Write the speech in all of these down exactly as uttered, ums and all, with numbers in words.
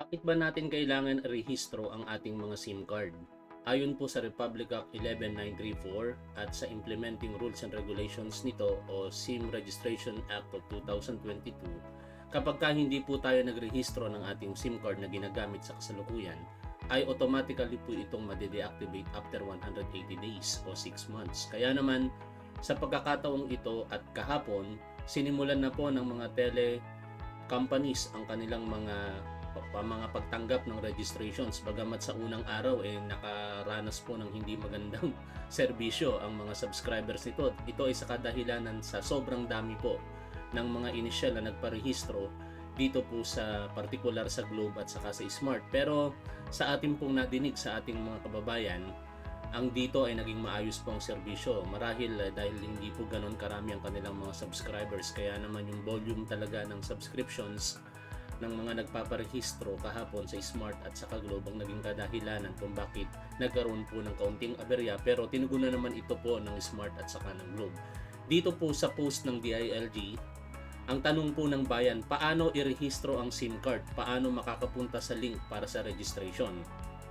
Bakit ba natin kailangan rehistro ang ating mga SIM card? Ayon po sa Republic Act eleven nine thirty-four at sa Implementing Rules and Regulations nito o SIM Registration Act of two thousand twenty-two, kapag ka hindi po tayo nagrehistro ng ating SIM card na ginagamit sa kasalukuyan, ay automatically po itong made-deactivate after one hundred eighty days o six months. Kaya naman, sa pagkakataong ito at kahapon, sinimulan na po ng mga tele companies ang kanilang mga pa mga pagtanggap ng registrations, bagamat sa unang araw eh nakaranas po ng hindi magandang serbisyo ang mga subscribers nito. Ito ay sa kadahilanan sa sobrang dami po ng mga inisyal na nagparehistro dito po sa particular sa Globe at saka sa Smart. Pero sa ating pong nadinig sa ating mga kababayan, ang dito ay naging maayos po ang serbisyo marahil eh, dahil hindi po ganon karami ang kanilang mga subscribers, kaya naman yung volume talaga ng subscriptions ng mga nagpaparehistro kahapon sa Smart at saka Globe ang naging kadahilanan kung bakit nagkaroon po ng kaunting aberya, pero tinugunan naman ito po ng Smart at saka ng Globe. Dito po sa post ng D I L G, ang tanong po ng bayan, paano irehistro ang SIM card? Paano makakapunta sa link para sa registration?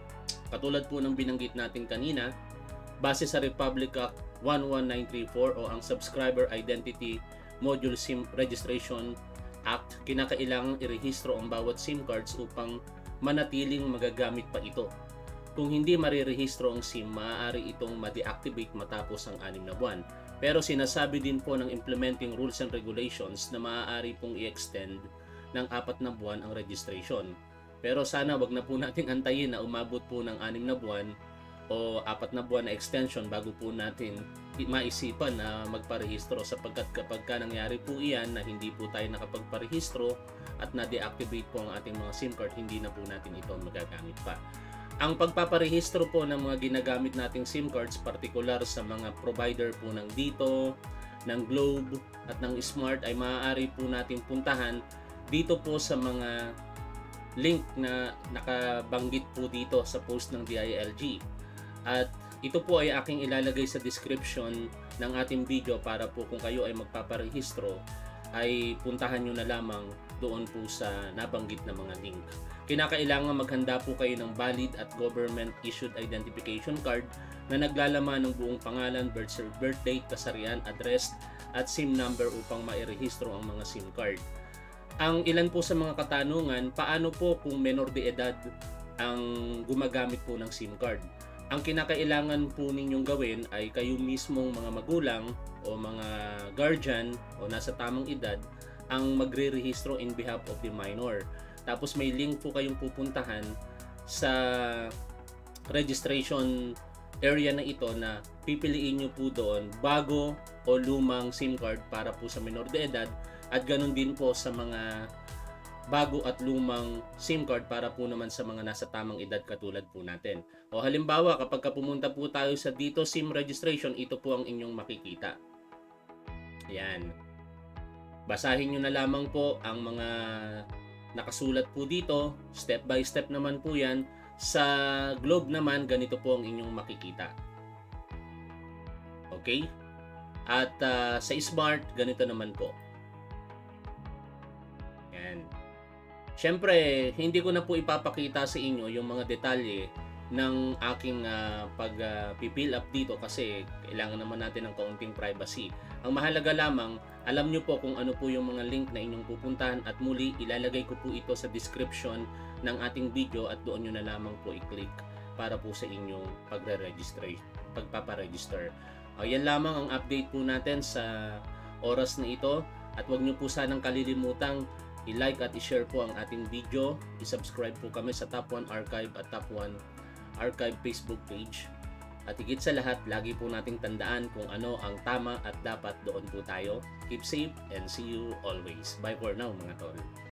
Katulad po ng binanggit natin kanina, base sa Republic Act eleven nine thirty-four o ang Subscriber Identity Module SIM Registration Act, kinakailangang irehistro ang bawat SIM cards upang manatiling magagamit pa ito. Kung hindi marirehistro ang SIM, maaari itong ma-deactivate matapos ang anim na buwan. Pero sinasabi din po ng Implementing Rules and Regulations na maaari pong i-extend ng apat na buwan ang registration. Pero sana wag na po nating antayin na umabot po ng anim na buwan o apat na buwan na extension bago po natin maisipan na magparehistro, sapagkat kapag ka nangyari po iyan na hindi po tayo nakapagparehistro at na-deactivate po ang ating mga SIM card, hindi na po natin ito magagamit pa. Ang pagpaparehistro po ng mga ginagamit nating SIM cards, particular sa mga provider po ng dito, ng Globe at ng Smart, ay maaari po natin puntahan dito po sa mga link na nakabanggit po dito sa post ng D I L G. At ito po ay aking ilalagay sa description ng ating video para po kung kayo ay magpaparehistro ay puntahan nyo na lamang doon po sa nabanggit na mga link. Kinakailangan maghanda po kayo ng valid at government issued identification card na naglalaman ng buong pangalan, birth, birth date, kasarian, address at SIM number upang mairehistro ang mga SIM card. Ang ilan po sa mga katanungan, paano po kung menor de edad ang gumagamit po ng SIM card? Ang kinakailangan po ninyong gawin ay kayo mismong mga magulang o mga guardian o nasa tamang edad ang magre-rehistro in behalf of the minor. Tapos may link po kayong pupuntahan sa registration area na ito na pipiliin nyo po doon bago o lumang SIM card para po sa menor de edad, at ganun din po sa mga bago at lumang SIM card para po naman sa mga nasa tamang edad katulad po natin. O halimbawa, kapag ka pumunta po tayo sa dito SIM registration, ito po ang inyong makikita. Ayan. Basahin nyo na lamang po ang mga nakasulat po dito. Step by step naman po yan. Sa Globe naman, ganito po ang inyong makikita. Okay? At uh, sa Smart, ganito naman po. Ayan. Siyempre, hindi ko na po ipapakita sa inyo yung mga detalye ng aking uh, pag-fill uh, up dito kasi kailangan naman natin ng kaunting privacy. Ang mahalaga lamang, alam nyo po kung ano po yung mga link na inyong pupuntahan, at muli, ilalagay ko po ito sa description ng ating video at doon nyo na lamang po i-click para po sa inyong pagre-register, pagpaparegister. Uh, yan lamang ang update po natin sa oras na ito, at huwag nyo po sanang kalilimutang i-like at i-share po ang ating video. I-subscribe po kami sa Top one Archive at Top one Archive Facebook page. At higit sa lahat, lagi po nating tandaan kung ano ang tama at dapat, doon po tayo. Keep safe and see you always. Bye for now mga tol.